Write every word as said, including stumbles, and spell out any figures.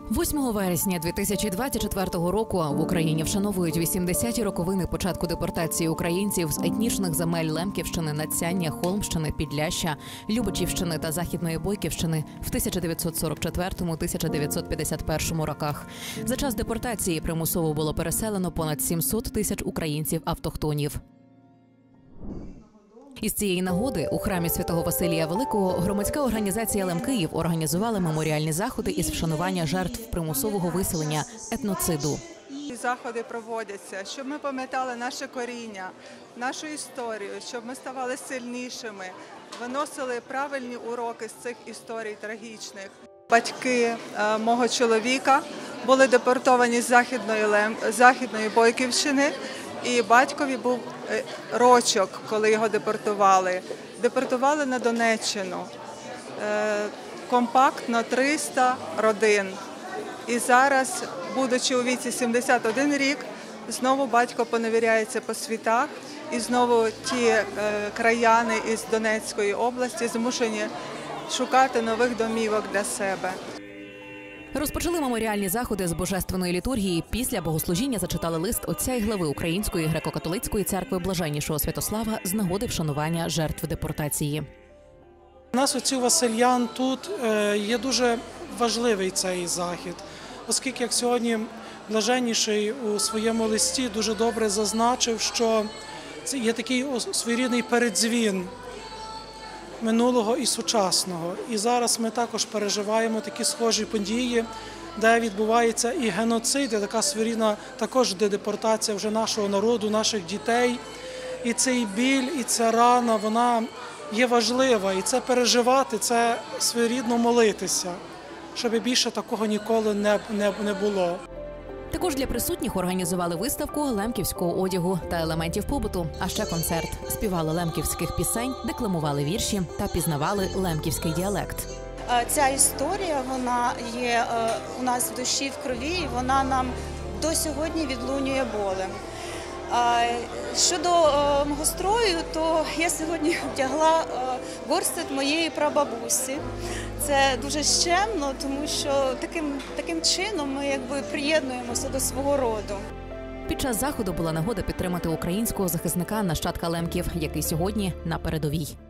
восьмого вересня дві тисячі двадцять четвертого року в Україні вшановують вісімдесяті роковини початку депортації українців з етнічних земель Лемківщини, Надсяння, Холмщини, Підляшшя, Любичівщини та Західної Бойківщини в тисяча дев'ятсот сорок четвертому - тисяча дев'ятсот п'ятдесят першому роках. За час депортації примусово було переселено понад сімсот тисяч українців-автохтонів. Із цієї нагоди у храмі Святого Василія Великого громадська організація «Лемкиїв» організувала меморіальні заходи із вшанування жертв примусового виселення – етноциду. Заходи проводяться, щоб ми пам'ятали наше коріння, нашу історію, щоб ми ставали сильнішими, виносили правильні уроки з цих історій трагічних. Батьки е, мого чоловіка були депортовані з Західної, Лем... Західної Бойківщини, і батькові був рочок, коли його депортували. Депортували на Донеччину. Е, компактно триста родин. І зараз, будучи у віці сімдесят один рік, знову батько поневіряється по світах, і знову ті е, краяни із Донецької області змушені шукати нових домівок для себе. Розпочали меморіальні заходи з божественної літургії. Після богослужіння зачитали лист отця і глави Української греко-католицької церкви Блаженнішого Святослава з нагоди вшанування жертв депортації. У нас, отців Васильян, тут є дуже важливий цей захід, оскільки, як сьогодні Блаженніший у своєму листі дуже добре зазначив, що це є такий своєрідний передзвін минулого і сучасного. І зараз ми також переживаємо такі схожі події, де відбувається і геноцид, і така своєрідна також депортація вже нашого народу, наших дітей. І цей біль, і ця рана, вона є важлива. І це переживати, це своєрідно молитися, щоб більше такого ніколи не, не, не було. Також для присутніх організували виставку лемківського одягу та елементів побуту, а ще концерт. Співали лемківських пісень, декламували вірші та пізнавали лемківський діалект. Ця історія, вона є у нас в душі, в крові, і вона нам до сьогодні відлунює болем. Щодо мого строю, то я сьогодні вдягла горстет моєї прабабусі. Це дуже щемно, тому що таким, таким чином ми якби приєднуємося до свого роду. Під час заходу була нагода підтримати українського захисника нащадка лемків, який сьогодні на передовій.